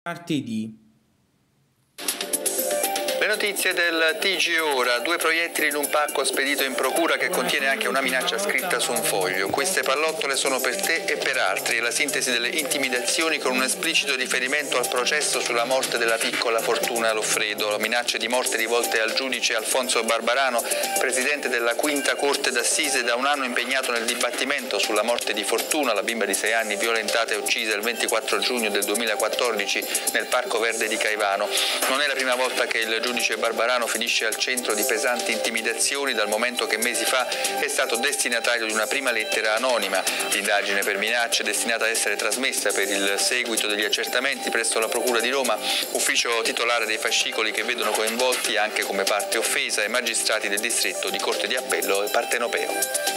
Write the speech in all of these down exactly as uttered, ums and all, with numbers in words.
Martedì. Le notizie del T G ora, due proiettili in un pacco spedito in procura che contiene anche una minaccia scritta su un foglio. Queste pallottole sono per te e per altri, è la sintesi delle intimidazioni con un esplicito riferimento al processo sulla morte della piccola Fortuna Loffredo. Minacce di morte rivolte al giudice Alfonso Barbarano, presidente della quinta corte d'assise, da un anno impegnato nel dibattimento sulla morte di Fortuna, la bimba di sei anni violentata e uccisa il ventiquattro giugno del duemilaquattordici nel Parco Verde di Caivano. Non è la prima volta che il giudice Il giudice Barbarano finisce al centro di pesanti intimidazioni dal momento che mesi fa è stato destinatario di una prima lettera anonima. L'indagine per minacce è destinata a essere trasmessa per il seguito degli accertamenti presso la Procura di Roma, ufficio titolare dei fascicoli che vedono coinvolti anche come parte offesa i magistrati del distretto di Corte di Appello e Partenopeo.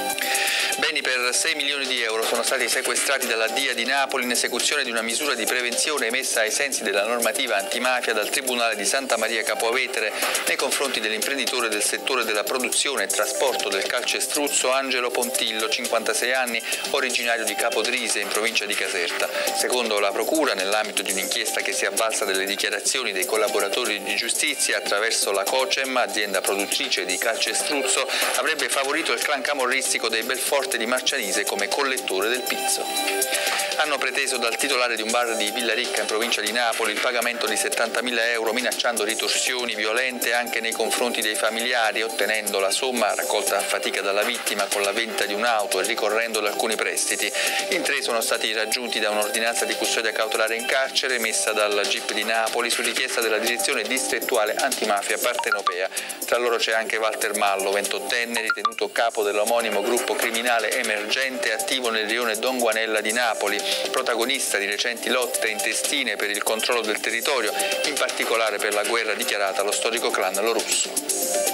Beni per sei milioni di euro sono stati sequestrati dalla D I A di Napoli in esecuzione di una misura di prevenzione emessa ai sensi della normativa antimafia dal Tribunale di Santa Maria Capua Vetere nei confronti dell'imprenditore del settore della produzione e trasporto del calcestruzzo Angelo Pontillo, cinquantasei anni, originario di Capodrise in provincia di Caserta. Secondo la Procura, nell'ambito di un'inchiesta che si è avvalsa delle dichiarazioni dei collaboratori di giustizia, attraverso la Cocem, azienda produttrice di calcestruzzo, avrebbe favorito il clan camorristico dei Belforte di Marcianise come collettore del pizzo. Hanno preteso dal titolare di un bar di Villaricca in provincia di Napoli il pagamento di settantamila euro, minacciando ritorsioni violente anche nei confronti dei familiari, ottenendo la somma raccolta a fatica dalla vittima con la vendita di un'auto e ricorrendo ad alcuni prestiti. In tre sono stati raggiunti da un'ordinanza di custodia cautelare in carcere emessa dal G I P di Napoli su richiesta della direzione distrettuale antimafia partenopea. Tra loro c'è anche Walter Mallo, ventottenne, ritenuto capo dell'omonimo gruppo criminale emergente attivo nel rione Don Guanella di Napoli, protagonista di recenti lotte intestine per il controllo del territorio, in particolare per la guerra dichiarata allo storico clan Lorusso.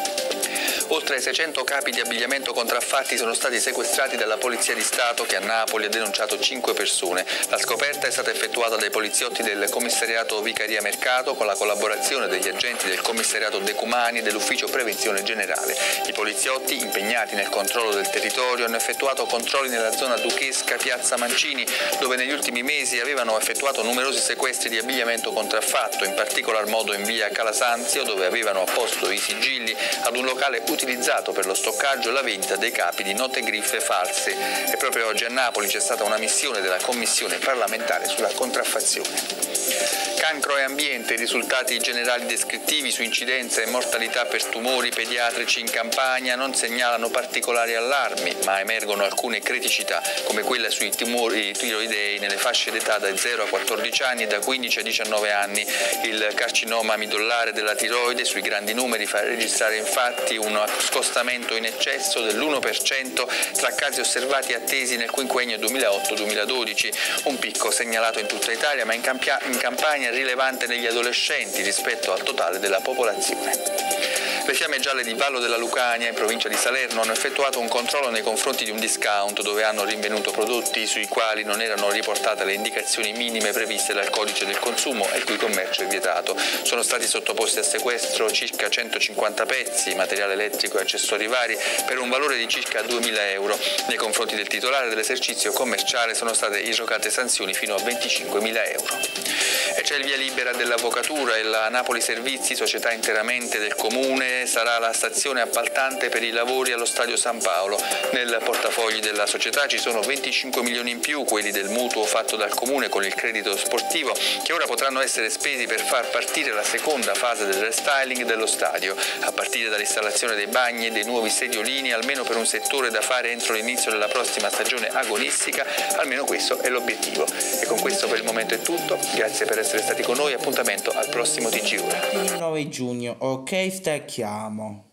Oltre seicento capi di abbigliamento contraffatti sono stati sequestrati dalla Polizia di Stato, che a Napoli ha denunciato cinque persone. La scoperta è stata effettuata dai poliziotti del commissariato Vicaria Mercato con la collaborazione degli agenti del commissariato Decumani e dell'ufficio prevenzione generale. I poliziotti, impegnati nel controllo del territorio, hanno effettuato controlli nella zona Duchesca Piazza Mancini, dove negli ultimi mesi avevano effettuato numerosi sequestri di abbigliamento contraffatto, in particolar modo in via Calasanzio, dove avevano apposto i sigilli ad un locale utilizzato per lo stoccaggio e la vendita dei capi di note griffe false. E proprio oggi a Napoli c'è stata una missione della Commissione parlamentare sulla contraffazione. Cancro e ambiente, i risultati generali descrittivi su incidenza e mortalità per tumori pediatrici in Campania non segnalano particolari allarmi, ma emergono alcune criticità, come quella sui tumori tiroidei nelle fasce d'età da zero a quattordici anni e da quindici a diciannove anni. Il carcinoma midollare della tiroide sui grandi numeri fa registrare infatti uno scostamento in eccesso dell'uno per cento tra casi osservati e attesi nel quinquennio duemilaotto duemiladodici, un picco segnalato in tutta Italia ma in, Campia- in Campania rilevante negli adolescenti rispetto al totale della popolazione. Le Fiamme Gialle di Vallo della Lucania, in provincia di Salerno, hanno effettuato un controllo nei confronti di un discount dove hanno rinvenuto prodotti sui quali non erano riportate le indicazioni minime previste dal codice del consumo e il cui commercio è vietato. Sono stati sottoposti a sequestro circa centocinquanta pezzi, materiale elettrico e accessori vari per un valore di circa duemila euro. Nei confronti del titolare dell'esercizio commerciale sono state irrogate sanzioni fino a venticinquemila euro. E c'è il via libera dell'avvocatura e la Napoli Servizi, società interamente del comune, sarà la stazione appaltante per i lavori allo Stadio San Paolo. Nel portafogli della società ci sono venticinque milioni in più, quelli del mutuo fatto dal comune con il credito sportivo, che ora potranno essere spesi per far partire la seconda fase del restyling dello stadio, a partire dall'installazione dei bagni e dei nuovi sediolini, almeno per un settore da fare entro l'inizio della prossima stagione agonistica. Almeno questo è l'obiettivo. E con questo per il momento è tutto, grazie per essere stati con noi, appuntamento al prossimo T G ora. Il nove giugno, ok, stacchiamo.